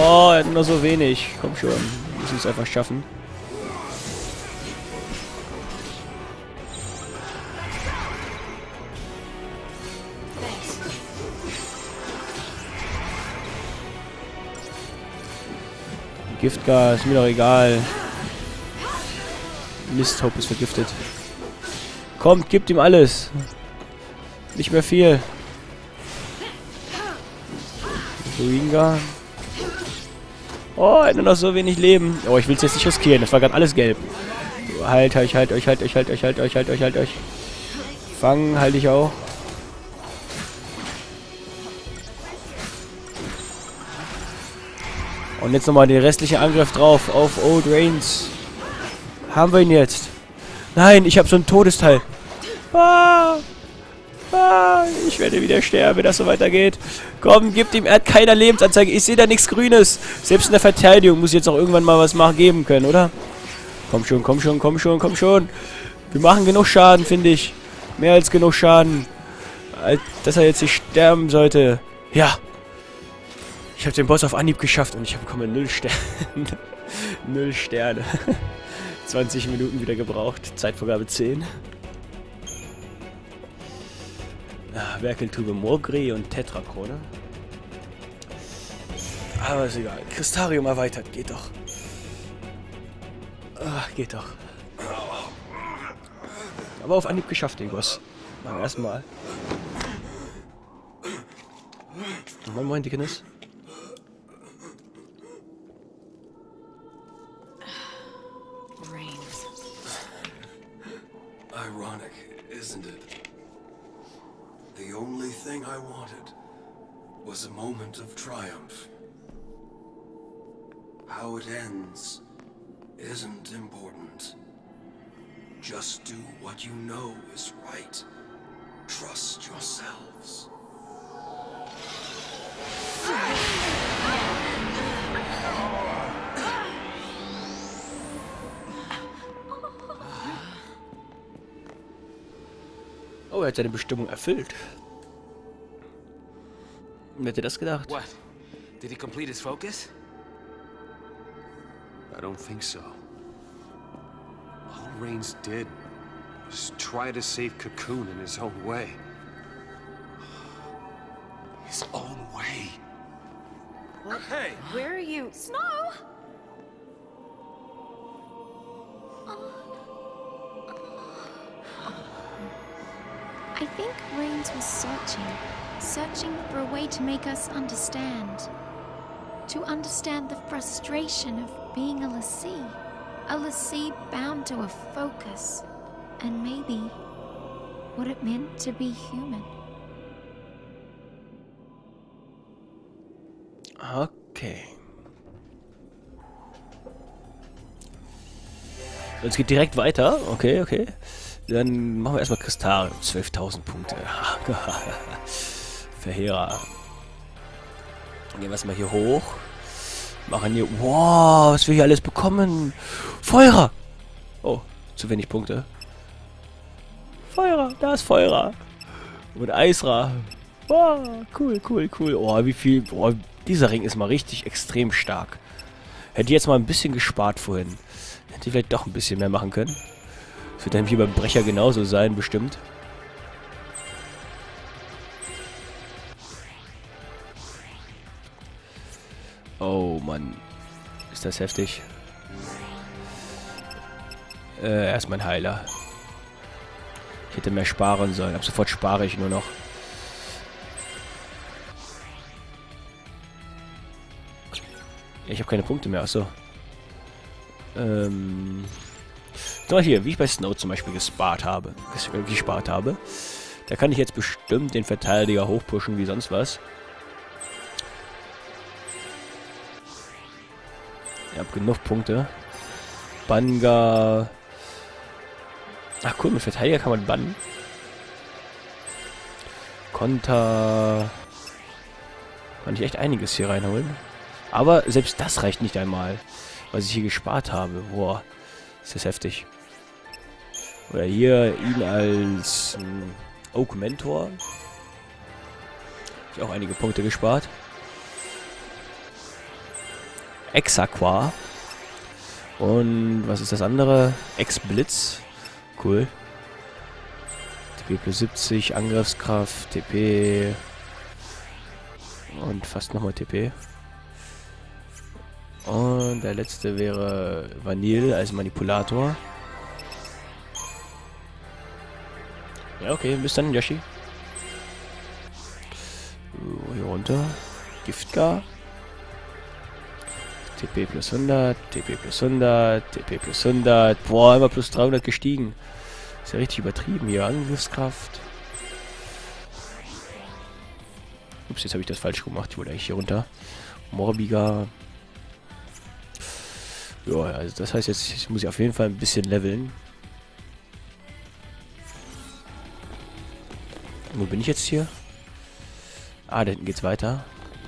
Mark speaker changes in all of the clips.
Speaker 1: Oh, er hat nur so wenig. Komm schon. Wir müssen es einfach schaffen. Giftgas, mir doch egal. Mist, Hope ist vergiftet. Kommt, gibt ihm alles. Nicht mehr viel. Ruinga. Oh, er hat nur noch so wenig Leben. Oh, ich will es jetzt nicht riskieren. Das war gerade alles gelb. Halt euch. Fangen, halte ich auch. Und jetzt nochmal den restlichen Angriff drauf auf Old Reigns. Haben wir ihn jetzt? Nein, ich habe so ein Todesteil. Ich werde wieder sterben, wenn das so weitergeht. Komm, gibt ihm, er hat keine Lebensanzeige. Ich sehe da nichts Grünes. Selbst in der Verteidigung muss jetzt auch irgendwann mal was geben können, oder? Komm schon. Wir machen genug Schaden, finde ich. Mehr als genug Schaden. Als dass er jetzt nicht sterben sollte. Ja. Ich habe den Boss auf Anhieb geschafft und ich bekomme 0 Sterne. 0 Sterne. 20 Minuten wieder gebraucht. Zeitvorgabe 10. Werkeltube Morgri und Tetrakrone. Aber ist egal. Kristarium erweitert. Geht doch. Geht doch. Aber auf Anhieb geschafft, den Boss. Beim ersten Mal. Moin, Dickenes.
Speaker 2: Ironic, isn't it? The only thing I wanted was a moment of triumph. How it ends isn't important. Just do what you know is right. Trust yourselves.
Speaker 1: Oh, er hat seine Bestimmung erfüllt. Wer hätte das gedacht?
Speaker 3: What? Did he complete his focus?
Speaker 2: I don't think so. All Reigns did was try to save Cocoon in his own way. His own way.
Speaker 3: What? Hey!
Speaker 4: Where are you? Snow!
Speaker 5: I think Reigns was searching for a way to make us understand. To understand the frustration of being a l'Cie. A l'Cie bound to a focus. And maybe what it meant to be human.
Speaker 1: Okay. Es geht direkt weiter. Okay. Dann machen wir erstmal Kristarium. 12.000 Punkte. Verheerer. Dann gehen wir erstmal hier hoch. Machen hier... Wow, was wir hier alles bekommen. Feuerer. Oh, zu wenig Punkte. Feuerer, da ist Feuerer. Und Eisra. Wow, cool. Oh, wie viel... Oh, dieser Ring ist mal richtig extrem stark. Hätte jetzt mal ein bisschen gespart vorhin. Hätte ich vielleicht doch ein bisschen mehr machen können. Das wird dann hier beim Brecher genauso sein, bestimmt. Oh Mann. Ist das heftig. Erstmal ein Heiler. Ich hätte mehr sparen sollen. Ab sofort spare ich nur noch. Ja, ich habe keine Punkte mehr. Achso. So, hier, wie ich bei Snow zum Beispiel gespart habe. Da kann ich jetzt bestimmt den Verteidiger hochpushen wie sonst was. Ich habe genug Punkte. Banga. Ach cool, mit Verteidiger kann man bannen. Konter. Kann ich echt einiges hier reinholen. Aber selbst das reicht nicht einmal, was ich hier gespart habe. Boah, ist das heftig. Oder hier ihn als Oak Mentor. Ich auch einige Punkte gespart. Exaqua. Und was ist das andere? Ex-Blitz. Cool. TP plus 70, Angriffskraft, TP. Und fast nochmal TP. Und der letzte wäre Vanille als Manipulator. Ja, okay, bis dann, Yoshi. So, hier runter. Giftgar. TP plus 100, TP plus 100, TP plus 100. Boah, immer plus 300 gestiegen. Ist ja richtig übertrieben hier. Angriffskraft. Ups, jetzt habe ich das falsch gemacht. Ich wollte eigentlich hier runter. Morbiga. Ja, also das heißt, jetzt muss ich auf jeden Fall ein bisschen leveln. Wo bin ich jetzt hier? Ah, da hinten geht's weiter.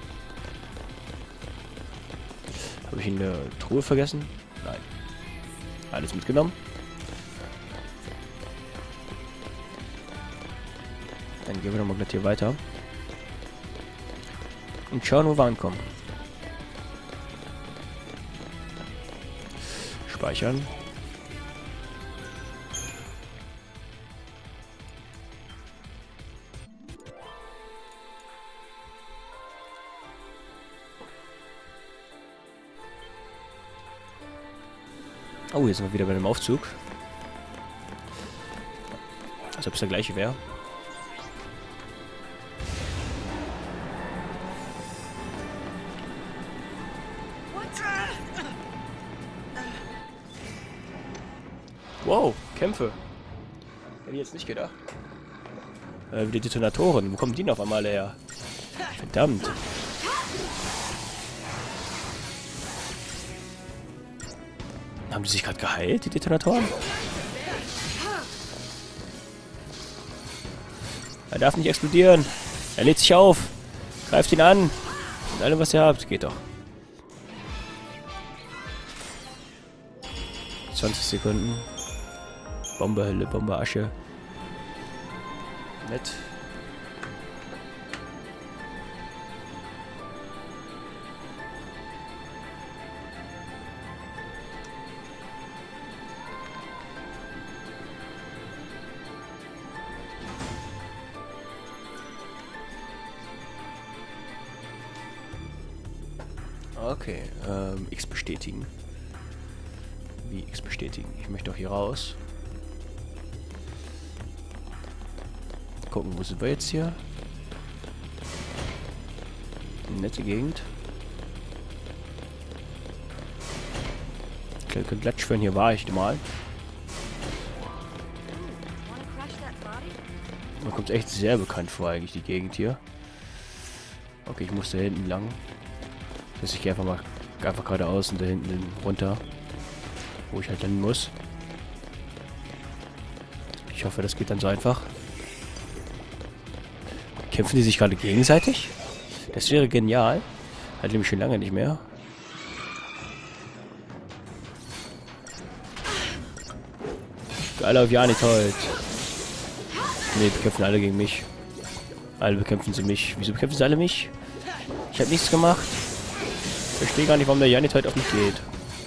Speaker 1: Habe ich eine Truhe vergessen? Nein. Alles mitgenommen. Dann gehen wir nochmal gleich hier weiter. Und schauen, wo wir ankommen. Speichern. Oh, jetzt sind wir wieder bei dem Aufzug. Als ob es der gleiche wäre. Wow, Kämpfe. Hätte ich jetzt nicht gedacht. Wie die Detonatoren. Wo kommen die denn auf einmal her? Verdammt. Haben die sich gerade geheilt, die Detonatoren? Er darf nicht explodieren. Er lädt sich auf. Greift ihn an. Und alle, was ihr habt. Geht doch. 20 Sekunden. Bombe, Hölle, Bombe, Asche. Nett. Okay, X bestätigen. Wie X bestätigen? Ich möchte auch hier raus. Gucken, wo sind wir jetzt hier? Nette Gegend. Klatschfern, hier war ich mal. Mir kommt echt sehr bekannt vor, eigentlich, die Gegend hier. Okay, ich muss da hinten lang. Das heißt, ich gehe einfach geradeaus und da hinten runter. Wo ich halt hin muss. Ich hoffe, das geht dann so einfach. Kämpfen die sich gerade gegenseitig? Das wäre genial. Halt nämlich schon lange nicht mehr. Alle auf Janitoid. Ne, bekämpfen alle gegen mich. Alle bekämpfen sie mich. Wieso bekämpfen sie alle mich? Ich habe nichts gemacht. Ich verstehe gar nicht, warum der Janitoid auf mich geht.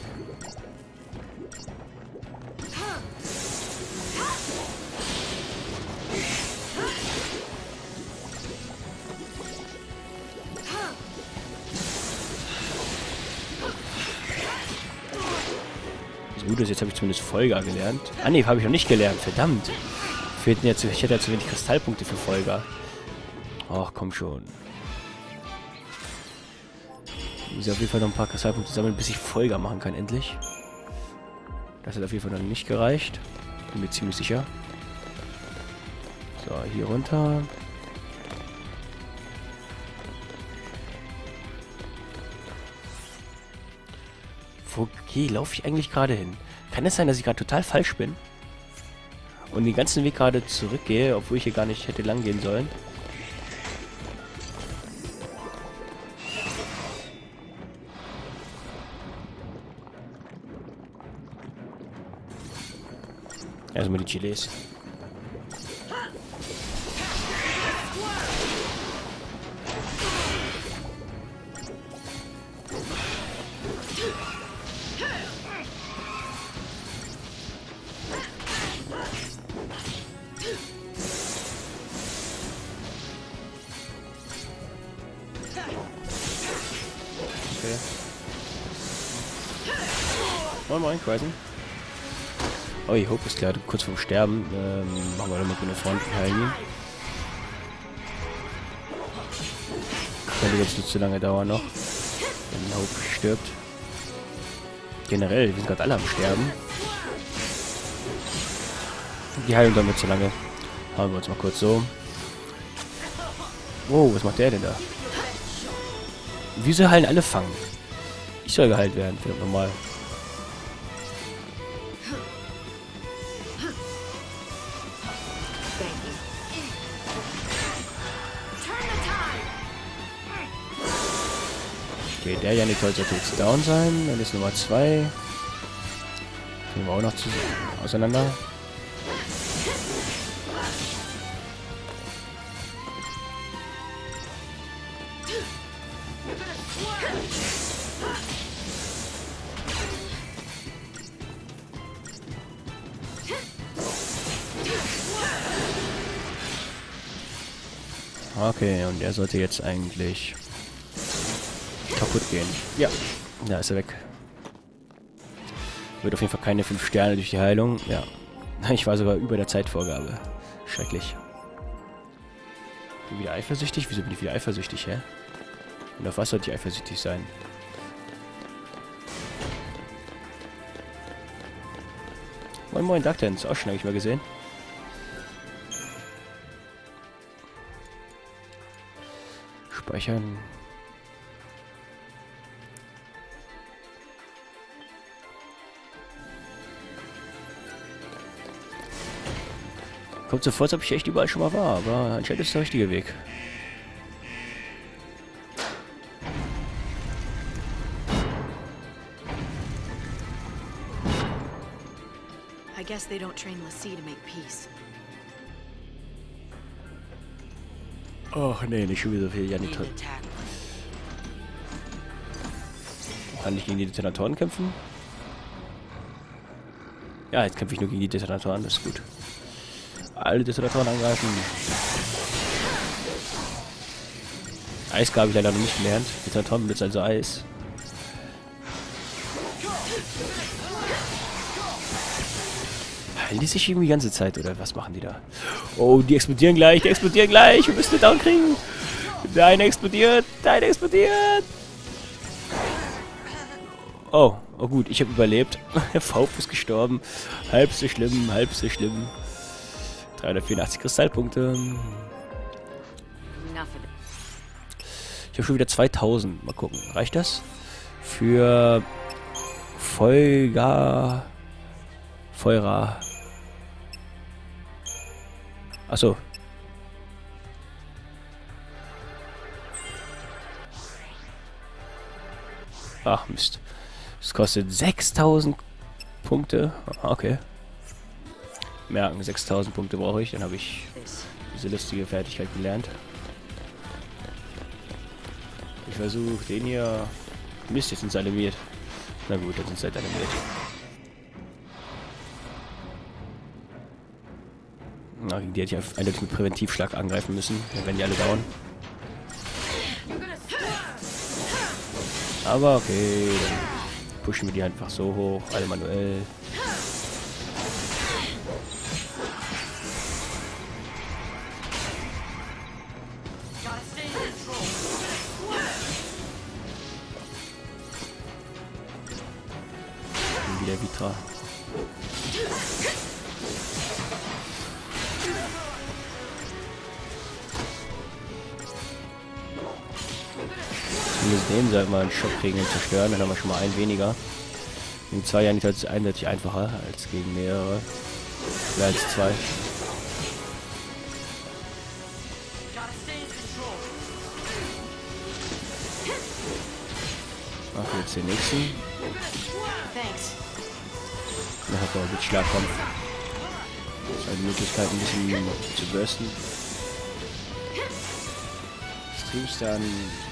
Speaker 1: Das Gute ist, jetzt habe ich zumindest Vollgar gelernt. Ah ne, habe ich noch nicht gelernt. Verdammt. Fehlten jetzt, ich hätte ja zu wenig Kristallpunkte für Vollgar. Ach, komm schon. Ich muss auf jeden Fall noch ein paar Kristallpunkte sammeln, bis ich Vollgar machen kann, endlich. Das hat auf jeden Fall noch nicht gereicht. Bin mir ziemlich sicher. So, hier runter. Wo laufe ich eigentlich gerade hin? Kann es sein, dass ich gerade total falsch bin? Und den ganzen Weg gerade zurückgehe, obwohl ich hier gar nicht hätte lang gehen sollen? Erstmal die Chiles. okay. Moin moin, Cryzen. Oh, ich Hope ist gerade kurz vorm Sterben. Machen wir doch mal eine Front und heilen ihn. Könnte jetzt nicht zu lange dauern noch. Wenn Hope stirbt. Generell, wir sind gerade alle am Sterben. Die Heilung damit zu lange. Hauen wir uns mal kurz so. Wow, was macht der denn da? Wieso heilen alle fangen? Ich soll geheilt werden, verdammt normal. Okay, der Janitol sollte jetzt down sein. Dann ist Nummer 2. Können wir auch noch auseinander. Okay, und er sollte jetzt eigentlich kaputt gehen. Ja, da ist er weg. Wird auf jeden Fall keine 5 Sterne durch die Heilung. Ja, ich war sogar über der Zeitvorgabe. Schrecklich. Bin wieder eifersüchtig? Wieso bin ich wieder eifersüchtig, hä? Und auf was sollte ich eifersüchtig sein? Moin moin, Darktens. Auch schon, habe ich mal gesehen. Speichern. Kommt so vor, als ob ich echt überall schon mal war, aber anscheinend ist der richtige Weg.
Speaker 4: I guess they don't train l'Cie to make peace.
Speaker 1: Och nee, nicht schon wieder so viel Janitol. Kann ich gegen die Detonatoren kämpfen? Ja, jetzt kämpfe ich nur gegen die Detonatoren, das ist gut. Alle Detonatoren angreifen. Eisgabe habe ich leider noch nicht gelernt. Detonatoren benutzen also Eis. Heilen die sich irgendwie die ganze Zeit, oder was machen die da? Oh, die explodieren gleich, Wir müssen den down kriegen. Deine explodiert, Oh, oh gut, ich habe überlebt. Faub ist gestorben. Halb so schlimm. 384 Kristallpunkte. Ich habe schon wieder 2000. Mal gucken, reicht das? Für Feuera. Achso. Ach Mist. Es kostet 6000 Punkte. Okay. Merken, 6000 Punkte brauche ich. Dann habe ich diese lustige Fertigkeit gelernt. Ich versuche den hier... Mist, jetzt sind sie animiert. Na gut, dann sind sie halt animiert. Na, die hätte ich eindeutig mit Präventivschlag angreifen müssen. Dann werden die alle down. Aber okay, dann pushen wir die einfach so hoch, alle manuell. Und wieder Vitra. Den sollten wir einen Schock kriegen und zerstören, dann haben wir schon mal einen weniger. Gegen 2 Janitol ist es eindeutig einfacher als gegen mehrere. Mehr als 2. Ach, jetzt den nächsten. Dann hat er mit Schlagkampf. Das ist eine Möglichkeit, ein bisschen zu bursten. Streamstern.